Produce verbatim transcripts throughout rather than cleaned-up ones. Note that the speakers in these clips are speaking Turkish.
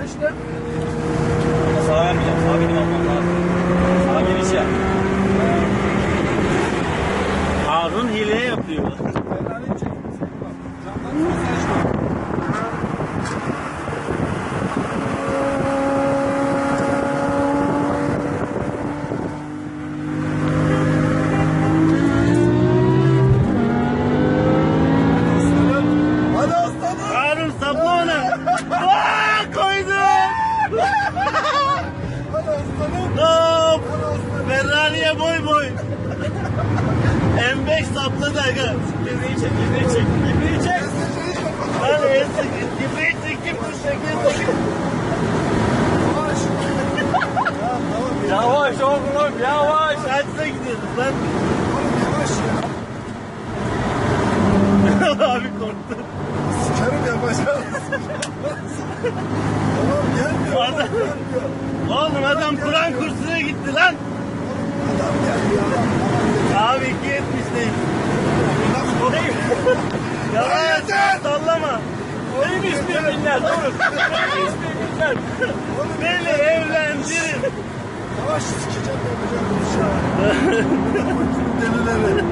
işte. Sağa vermeyeceğim. Sağa benim almam lazım. Sağa geniş ya. Harun hile yapıyor. Ferrari'yi çekilmesin. Bak. Camdan mesaj var. Harun sapla onu. Aa, koydum. Hop. Ferrari'ye boy boy. M beş sapladı aga. İbreyi çek, ibreyi çek. İbreyi çek. Hadi esik. İbreyi çekip bu şekilde. Yavaş oğlum, yavaş. Kaçta gidiyoruz lan? Yavaş ya. Abi korktum. Sikerim yapacağım. Tamam gelmiyor. Adam- Gelmiyor. Oğlum adam Kur'an kursuna gitti lan. Adam gelmiyor. Abi iki yetmişteyiz. Yavaş sallama. Neymiş müminler, dur. Neymiş müminler. Beni evlendirin. Yavaş sikeceğim yapacağım bu işi. Delileri.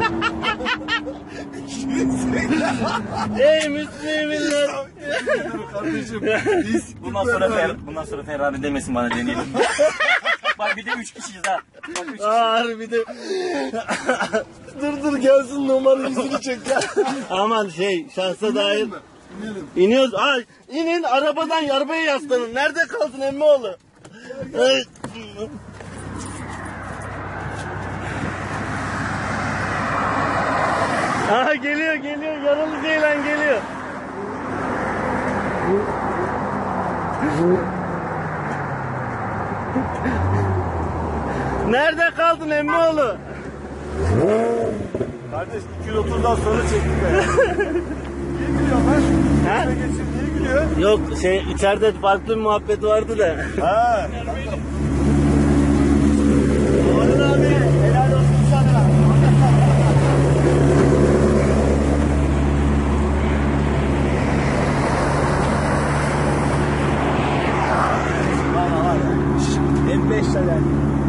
Ey Müslümanlar. Kardeşim. Biz Bundan sonra Fer bundan sonra Ferrari demesin bana, deneyelim. Bak bir de üç kişiyiz ha. Bak üç kişi. Ağır bir de. dur dur gelsin numara yüzünü çek ya. Aman şey şansa dair. İnelim. İniyoruz. Ay inin arabadan arabaya yaslanın. Nerede kaldın Emmoğlu? Ay. Aha geliyor geliyor yaralı Ceylan geliyor. Nerede kaldın Emmoğlu? Kardeş iki yüz otuzdan sonra çektik be. Niye gülüyor lan? Ha? Geçin niye gülüyor? Yok şey içeride farklı bir muhabbet vardı da. Ha. Orhan abi, helal olsun sana. Valla var ya. M beş sever.